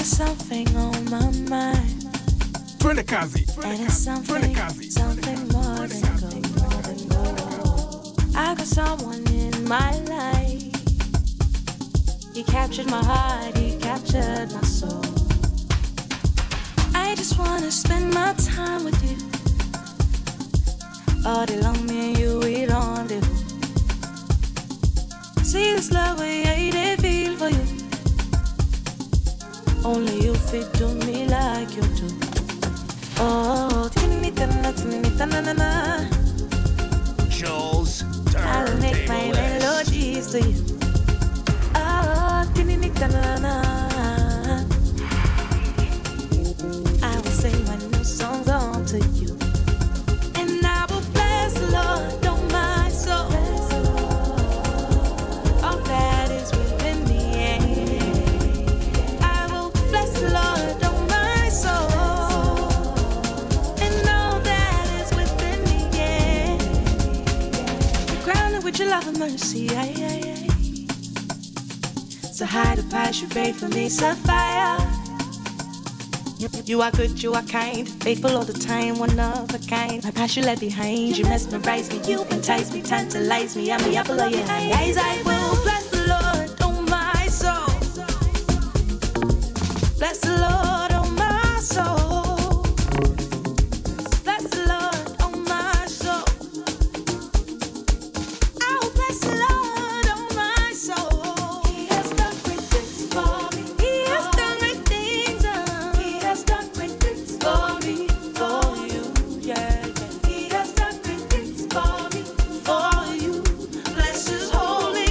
got something on my mind. And it's something more than gold. I got someone in my life. He captured my heart, he captured my soul. I just wanna spend my time with you. All day long, me and you, we rendezvous. See this love we hate and feel for you. Only you fit do me like you do. Oh, na-na-na. Joels I'll make my melodies to you. Oh, na-na. I will sing my new songs on to you. And I will bless the Lord, oh my soul. All that is within me, yeah. I will bless the Lord, oh my soul. And all that is within me, yeah. Crown it with your love and mercy, yeah. So high the price you paid for me, sapphire. You are good, you are kind, faithful all the time, one of a kind. My past you left behind, you mesmerize me, you entice me, tantalize me, I'm the apple of your eyes. I will bless the Lord, oh my soul. Bless the Lord, oh my soul. Bless the Lord, oh my soul. I will bless the Lord, oh my soul. He has done great things for me. He has done great things. He has done great things for me, for you, yeah. He has done great things for me, for you. Bless His holy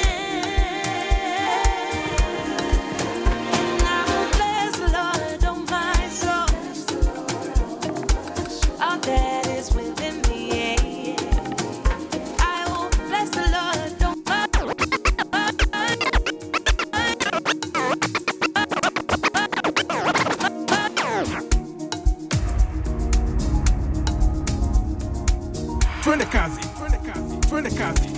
name. And I will bless the Lord, oh my soul. All that is within me, yeah. I will bless the Lord, oh my soul. Twende kazi.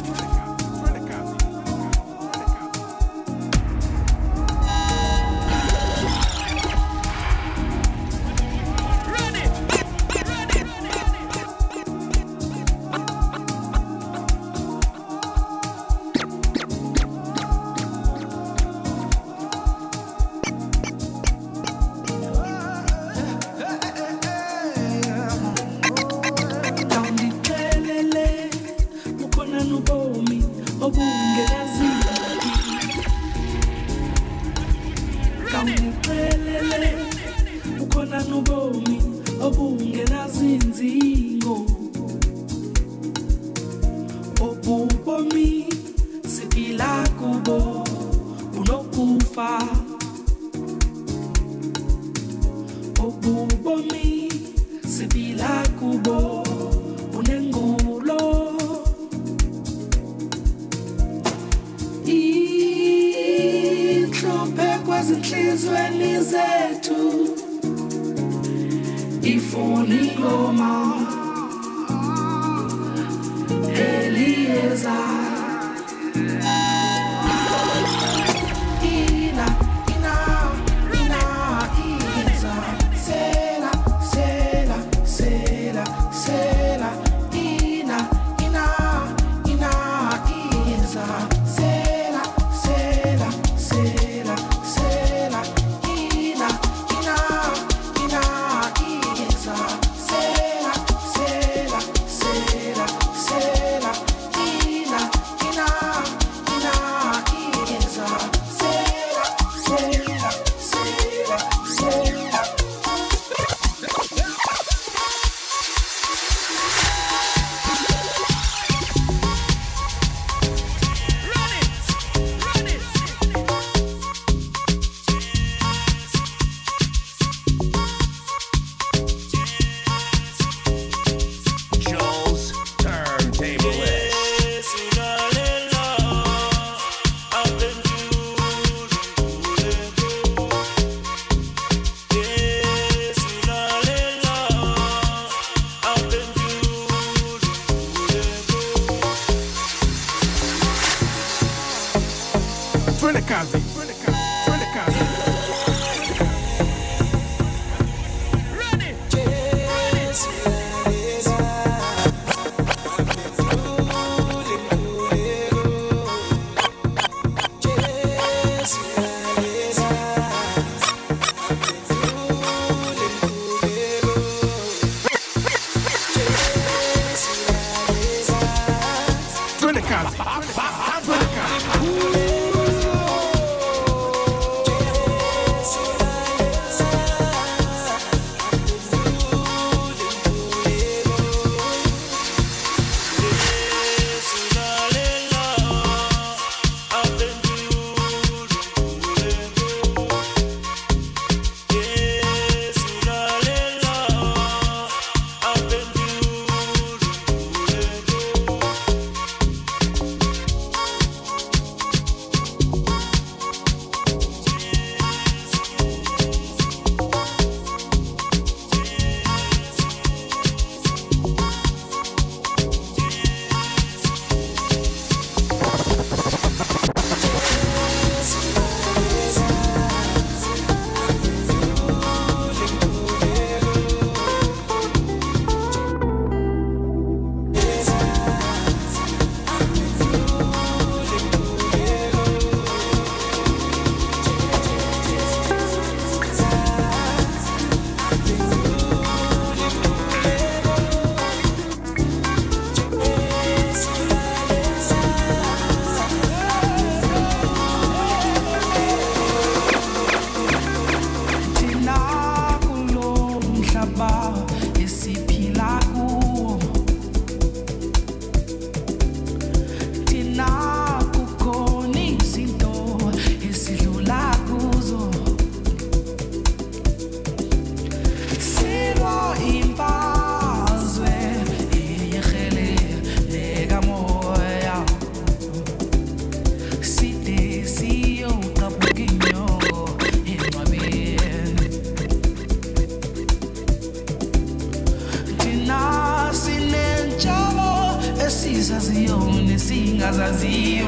engaziyo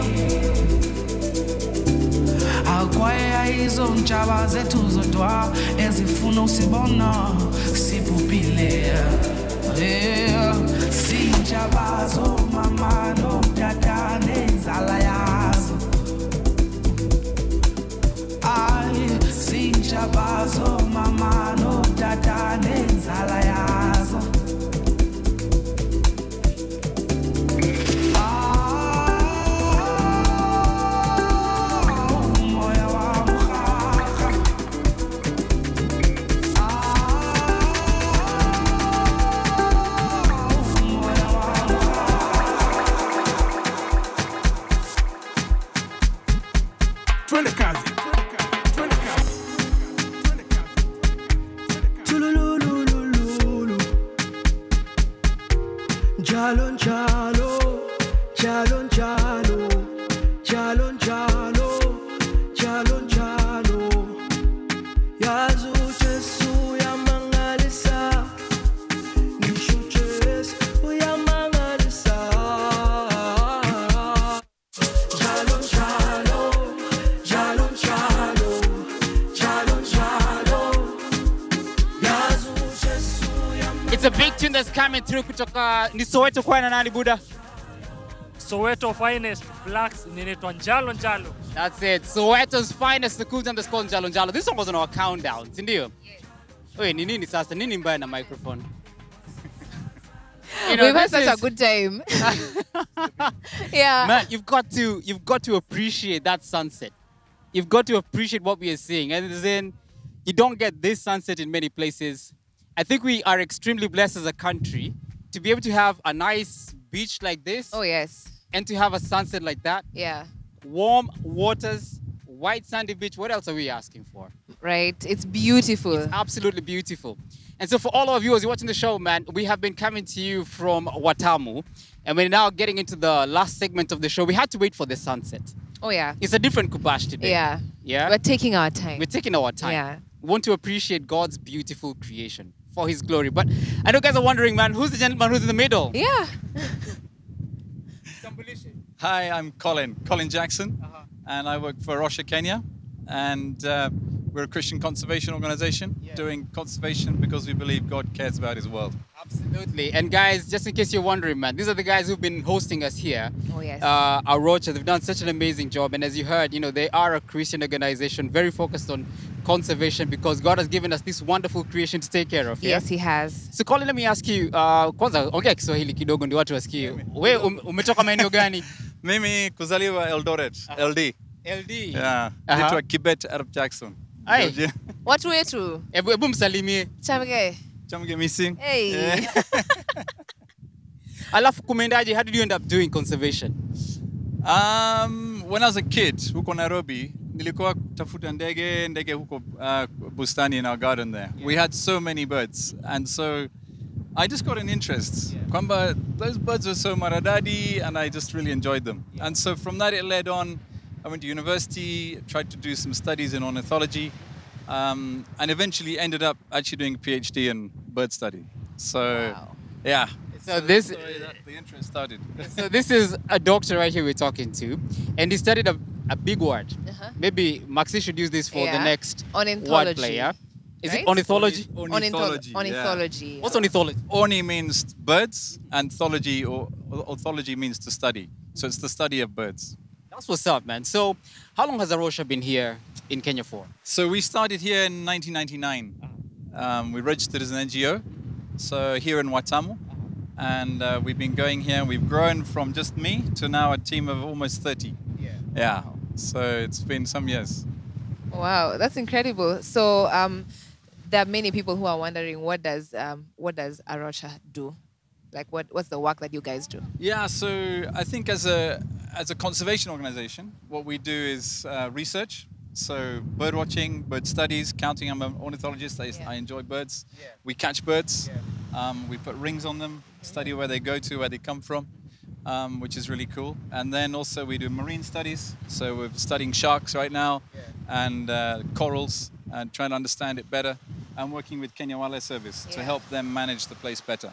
akwaya izo ntshaba zethu zodwa ezifuna usibona sibhubhile sintshaba zomama notata nenzala yazo sintshaba zomama notata nenzala yazo It's a big tune that's coming through kutoka ni Soweto kwa nani Buddha? Soweto finest blacks ninaitwa Njalo Njalo. That's it. Soweto's finest, the cool jam that's called Njalo Njalo. This song was on our countdown, sindio? Yes. Wait, ni nini sasa? Nini mbaya na microphone? You know, we've had such a good time. Yeah. Man, you've got to appreciate that sunset. You've got to appreciate what we are seeing. And then you don't get this sunset in many places. I think we are extremely blessed as a country to be able to have a nice beach like this. Oh, yes. And to have a sunset like that. Yeah. Warm waters, white sandy beach. What else are we asking for? Right. It's beautiful. It's absolutely beautiful. And so for all of you as you're watching the show, man, we have been coming to you from Watamu. And we're now getting into the last segment of the show. We had to wait for the sunset. Oh, yeah. It's a different Kubash today. Yeah. Yeah? We're taking our time. We're taking our time. Yeah. We want to appreciate God's beautiful creation for his glory. But I know guys are wondering, man, who's the gentleman who's in the middle? Yeah. Hi, I'm Collin Jackson, and I work for Rocha, Kenya, and we're a Christian conservation organization doing conservation because we believe God cares about his world. Absolutely. And guys, just in case you're wondering, man, these are the guys who've been hosting us here. Oh, yes. Our Rocha, they've done such an amazing job. And as you heard, you know, they are a Christian organization very focused on conservation because God has given us this wonderful creation to take care of. Yes, he has. So Collin, let me ask you, kwanza ongea Kiswahili kidogo ndio watu wasikie. Wewe umetoka maeneo gani? Mimi kuzaliwa Eldoret, LD. LD. Yeah. Naitwa Kibet Arab Jackson. Ai. Watu wetu. Ebu msalimie. Chamge missing. Hey. Yeah. Alafu kumeendaje? How did you end up doing conservation? When I was a kid, huko Nairobi, nilikuwa tafuta ndege huko bustani in our garden there. We had so many birds, and so I just got an interest. Kwamba those birds were so maradadi, and I just really enjoyed them. And so from that it led on. I went to university, tried to do some studies in ornithology, and eventually ended up actually doing a PhD in bird study. So, yeah. So this, the interest started. So this is a doctor right here we're talking to, and he studied a big word. Maybe Maxi should use this for the next wordplay. Yeah? Is it ornithology? Ornithology. Ornithology. Yeah. What's ornithology? Orni means birds, and thology or orthology means to study. So it's the study of birds. That's what's up, man. So how long has Rocha been here in Kenya for? So we started here in 1999. We registered as an NGO, so here in Watamu. And we've been going here. We've grown from just me to now a team of almost 30. Yeah. So it's been some years. Wow, that's incredible. So there are many people who are wondering what does Rocha do? Like what's the work that you guys do? Yeah. So I think as a conservation organization, what we do is research. So bird watching, bird studies, counting. I'm an ornithologist. I enjoy birds. We catch birds. We put rings on them, study where they go to, where they come from, which is really cool. And then also we do marine studies. So we're studying sharks right now and corals and trying to understand it better. I'm working with Kenya Wildlife Service to help them manage the place better.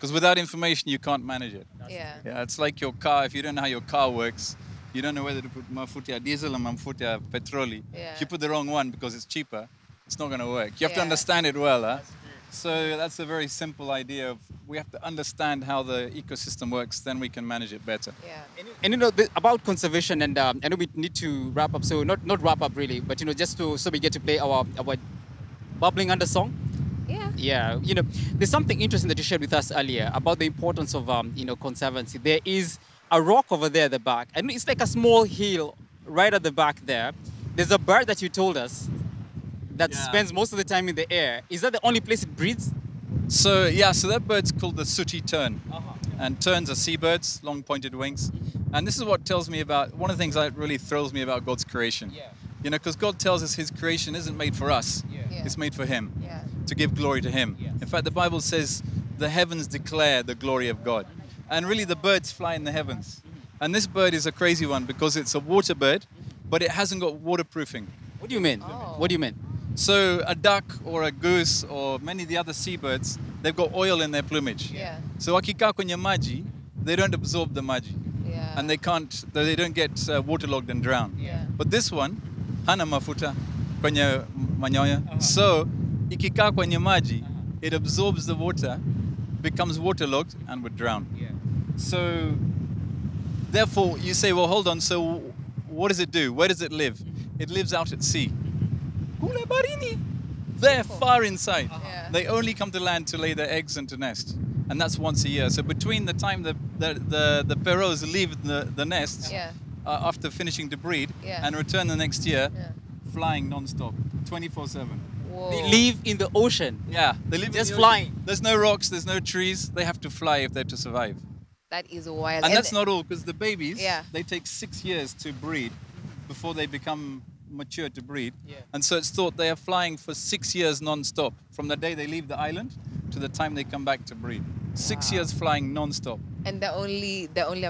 Because without information, you can't manage it. Yeah. Yeah, it's like your car. If you don't know how your car works, you don't know whether to put mafuta diesel or mafuta petroli. Yeah. If you put the wrong one because it's cheaper, it's not going to work. You have to Yeah. understand it well. Huh? So that's a very simple idea of we have to understand how the ecosystem works, then we can manage it better. Yeah. And you know, about conservation, and I know we need to wrap up. So not wrap up really, but you know, just so we get to play our bubbling under song. Yeah. Yeah, you know, there's something interesting that you shared with us earlier about the importance of you know, conservancy. There is a rock over there at the back, and it's like a small hill right at the back there. There's a bird that you told us that Yeah. spends most of the time in the air. Is that the only place it breeds? So yeah, so that bird's called the sooty tern. And terns are seabirds, long pointed wings. And this is what tells me about, one of the things that really thrills me about God's creation. Yeah. You know, because God tells us his creation isn't made for us, Yeah. it's made for him, Yeah. to give glory to him. Yes. In fact, the Bible says the heavens declare the glory of God. And really the birds fly in the heavens. And this bird is a crazy one because it's a water bird, but it hasn't got waterproofing. What do you mean? Oh. What do you mean? So a duck or a goose or many of the other seabirds, they've got oil in their plumage. Yeah. So wakikaa kwenye maji, they don't absorb the maji. Yeah. And they don't get waterlogged and drown. Yeah. But this one, hana mafuta kwenye manyoya. So ikikaa kwenye maji, it absorbs the water, becomes waterlogged and would drown. So therefore you say, well, hold on, so what does it do? Where does it live? It lives out at sea. Kule barini. They're far inside. Yeah. They only come to land to lay their eggs and to nest. And that's once a year. So between the time the perrots leave the nests Yeah. after finishing to breed Yeah. and return the next year, Yeah. flying non-stop, 24/7. Whoa. They live in the ocean. Yeah, they live in Just the flying. ocean. There's no rocks, there's no trees. They have to fly if they're to survive. That is wild. And that's not all, because the babies, Yeah. they take 6 years to breed before they become mature to breed. Yeah. And so it's thought they are flying for 6 years non-stop, from the day they leave the island to the time they come back to breed. 6 years flying non-stop. And they only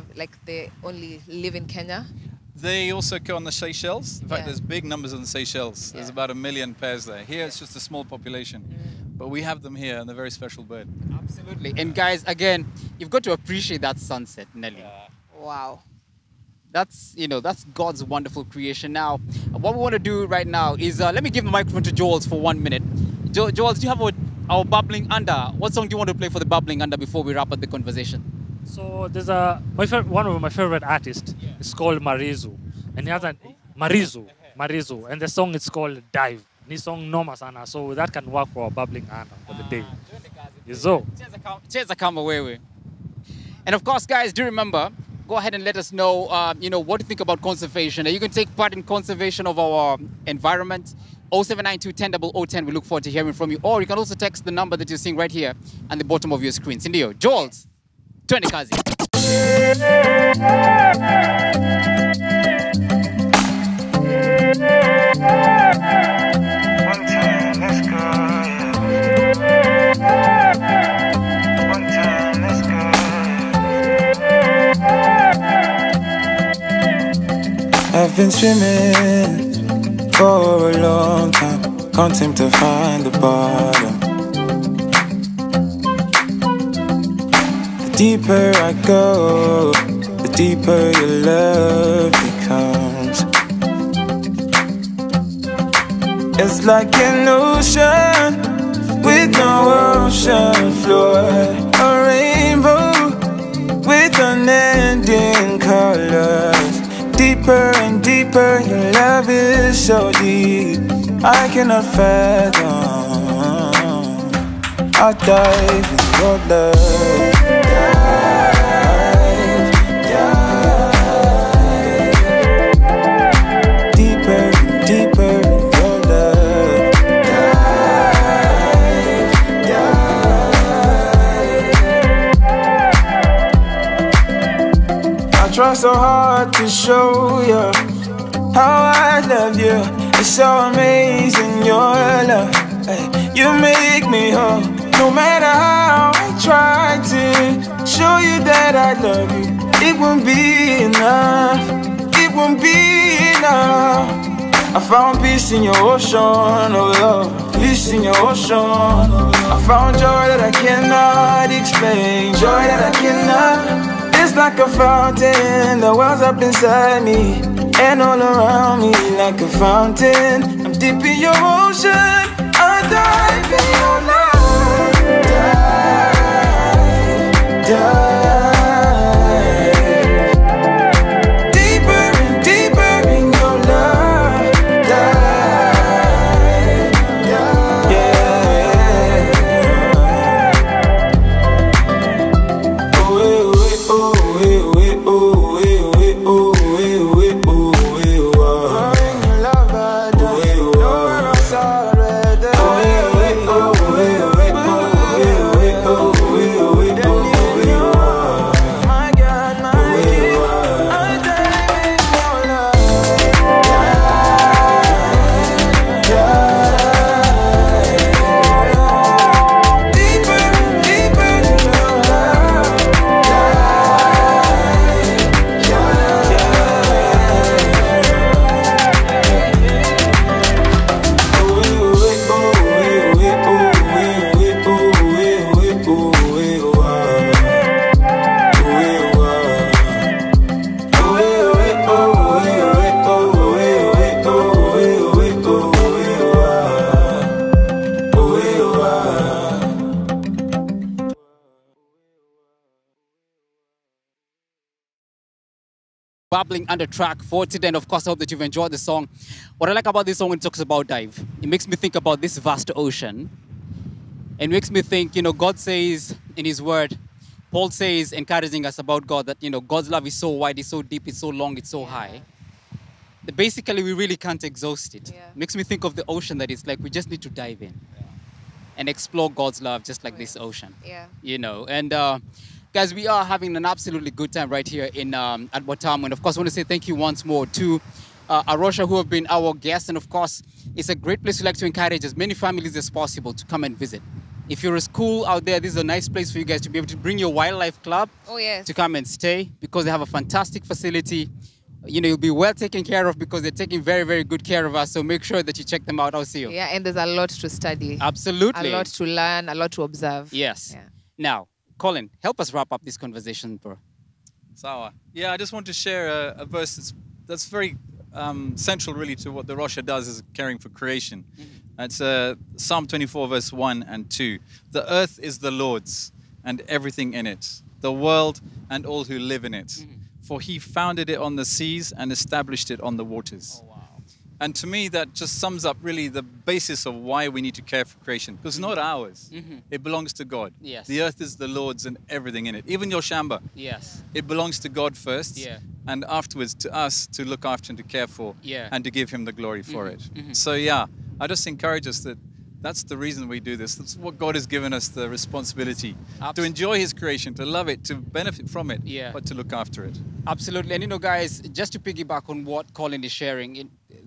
live in Kenya. They also go on the Seychelles. In fact, Yeah. there's big numbers on the Seychelles. There's Yeah. about 1 million pairs there. Here it's just a small population. But we have them here, and they're a very special bird. Absolutely. And guys, again, you've got to appreciate that sunset, Nelly. Wow. That's, you know, that's God's wonderful creation. Now, what we want to do right now is, let me give the microphone to Joels for 1 minute. Joels, do you have our bubbling under? What song do you want to play for the bubbling under before we wrap up the conversation? So there's one of my favorite artists. It's called Marizu, and he has a Marizu, and the song is called Dive. This song Noma Sana, so that can work for a bubbling under for the day. So Cheza kama wewe. And of course, guys, do remember, go ahead and let us know, you know, what you think about conservation. You can take part in conservation of our environment. 0792-10-0010. We look forward to hearing from you. Or you can also text the number that you're seeing right here on the bottom of your screen. Sindio, Joels, twende kazi. One time, let's go. One time, let's go. I've been swimming for a long time, can't seem to find the bottom. The deeper I go, the deeper your love becomes. It's like an ocean with no ocean floor, a rainbow with unending colors. Deeper and deeper, your love is so deep, I cannot fathom. I'll dive in your love. Dive, dive. Deeper and deeper in your love. Dive, dive. I try so hard to show you how I love you. It's so amazing, your love. Hey, you make me whole. No matter how I try to show you that I love you, it won't be enough. It won't be enough. I found peace in your ocean of love. It's fish in your ocean. I found joy that I cannot explain, joy that I cannot. It's like a fountain that wells up inside me and all around me like a fountain. I'm deep in your ocean, I dive in your love, dive, dive. Bubbling under track for today, and of course I hope that you've enjoyed the song. What I like about this song when it talks about dive, it makes me think about this vast ocean. It makes me think, you know, God says in his word, Paul says, encouraging us about God, that, you know, God's love is so wide, it's so deep, it's so long, it's so high, that basically we really can't exhaust it. It makes me think of the ocean, that it's like we just need to dive in and explore God's love just like this ocean. You know, and guys, we are having an absolutely good time right here in at Watamu. And of course, I want to say thank you once more to Rocha, who have been our guests. And of course, it's a great place we like to encourage as many families as possible to come and visit. If you're a school out there, this is a nice place for you guys to be able to bring your wildlife club to come and stay, because they have a fantastic facility. You know, you'll be well taken care of because they're taking very, very good care of us. So make sure that you check them out. I'll see you. Yeah, and there's a lot to study. Absolutely. A lot to learn, a lot to observe. Yes. Now, Collin, help us wrap up this conversation, bro. Sawa. Yeah, I just want to share a verse that's very central, really, to what the Rocha does, is caring for creation. It's Psalm 24, verse 1 and 2. The earth is the Lord's and everything in it, the world and all who live in it. For he founded it on the seas and established it on the waters. And to me, that just sums up really the basis of why we need to care for creation. Because it's not ours. It belongs to God. Yes. The earth is the Lord's and everything in it. Even your shamba. Yes. It belongs to God first. And afterwards to us to look after and to care for. And to give him the glory for it. So yeah, I just encourage us that that's the reason we do this. That's what God has given us, the responsibility to enjoy his creation, to love it, to benefit from it, but to look after it. Absolutely. And you know, guys, just to piggyback on what Collin is sharing,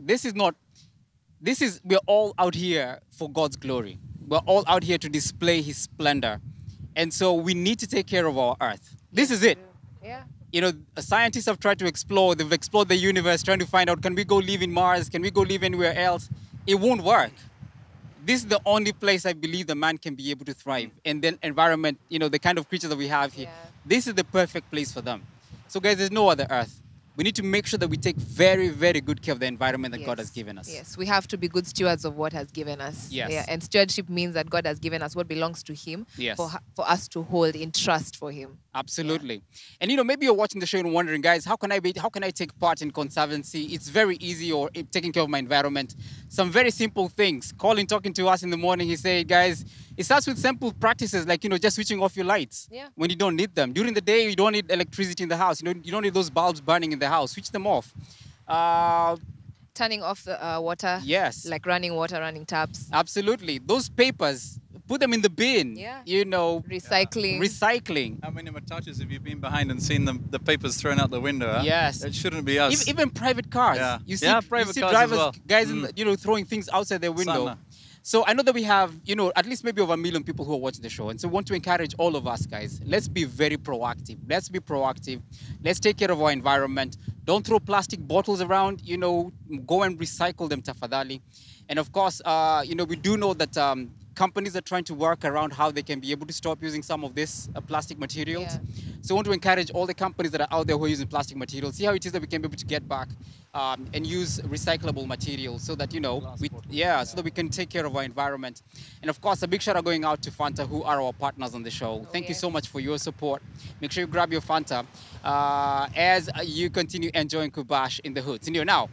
we're all out here for God's glory. We're all out here to display his splendor. And so we need to take care of our earth. This is it. You know, scientists have tried to explore, they've explored the universe, trying to find out, can we go live in Mars? Can we go live anywhere else? It won't work. This is the only place I believe the man can be able to thrive. And then environment, you know, the kind of creatures that we have here, this is the perfect place for them. So guys, there's no other earth. We need to make sure that we take very, very good care of the environment that God has given us. Yes, we have to be good stewards of what has given us. And stewardship means that God has given us what belongs to him for us to hold in trust for him. Absolutely. And you know, maybe you're watching the show and wondering, guys, how can I take part in conservancy? It's very easy, or taking care of my environment. Some very simple things. Collin talking to us in the morning, he said, guys, it starts with simple practices like, you know, just switching off your lights when you don't need them. During the day, you don't need electricity in the house. You don't need those bulbs burning in the house. Switch them off. Turning off the water. Like running water, running taps. Absolutely. Those papers, put them in the bin. You know. Recycling. Recycling. How many Mataches have you been behind and seen the papers thrown out the window? Huh? Yes. It shouldn't be us. Even private cars. You see, private cars drivers, as well. guys, you know, throwing things outside their window. So I know that we have, at least maybe over 1 million people who are watching the show. And so we want to encourage all of us, guys. Let's be very proactive. Let's be proactive. Let's take care of our environment. Don't throw plastic bottles around, go and recycle them, tafadhali. And of course, we do know that companies are trying to work around how they can be able to stop using some of this plastic materials. Yeah. So I want to encourage all the companies that are out there who are using plastic materials, see how it is that we can be able to get back and use recyclable materials so that, so that we can take care of our environment. And of course, a big shout out going out to Fanta, who are our partners on the show. Thank you so much for your support. Make sure you grab your Fanta as you continue enjoying Kubash in the hood. Now,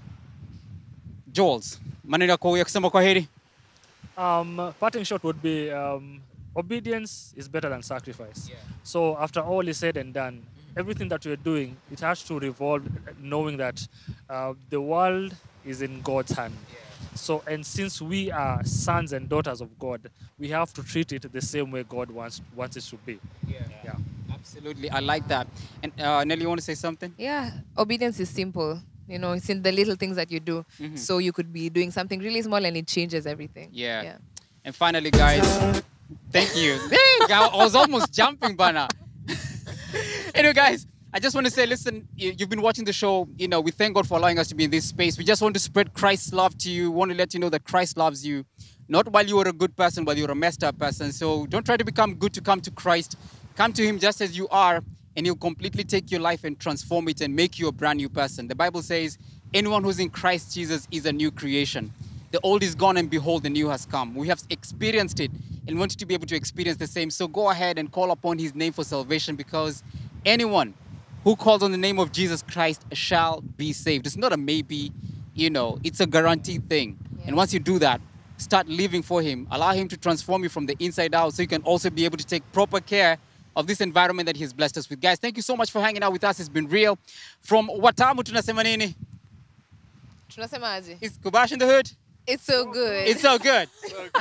Joels, maneno yako ya kusema kwaheri? Parting shot would be obedience is better than sacrifice. So after all is said and done, everything that we're doing, it has to revolve knowing that the world is in God's hand. So, and since we are sons and daughters of God, we have to treat it the same way God wants it to be. Yeah. Absolutely, I like that. And Nelly, you want to say something? Yeah, obedience is simple. It's in the little things that you do. So you could be doing something really small and it changes everything. Yeah. And finally, guys, thank you. I was almost jumping, Bana. Anyway, guys, I just want to say, listen, you've been watching the show. We thank God for allowing us to be in this space. We just want to spread Christ's love to you. We want to let you know that Christ loves you. Not while you were a good person, but you're a messed up person. So don't try to become good to come to Christ. Come to him just as you are, and he'll completely take your life and transform it and make you a brand new person. The Bible says, anyone who's in Christ Jesus is a new creation. The old is gone and behold, the new has come. We have experienced it and want you to be able to experience the same. So go ahead and call upon his name for salvation, because anyone who calls on the name of Jesus Christ shall be saved. It's not a maybe, it's a guaranteed thing. And once you do that, start living for him. Allow him to transform you from the inside out so you can also be able to take proper care of this environment that he's blessed us with. Guys, thank you so much for hanging out with us. It's been real. From Watamu, tunasema nini? Tunasema aje? Is Kubash in the hood? It's so good. It's so good.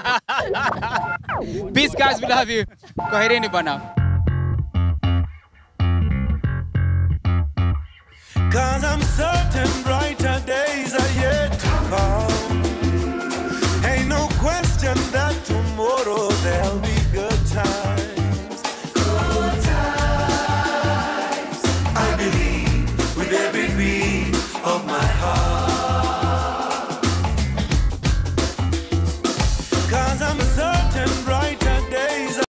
Peace, guys. We love you. Kwaherini bana. 'Cause I'm certain brighter days are yet to come.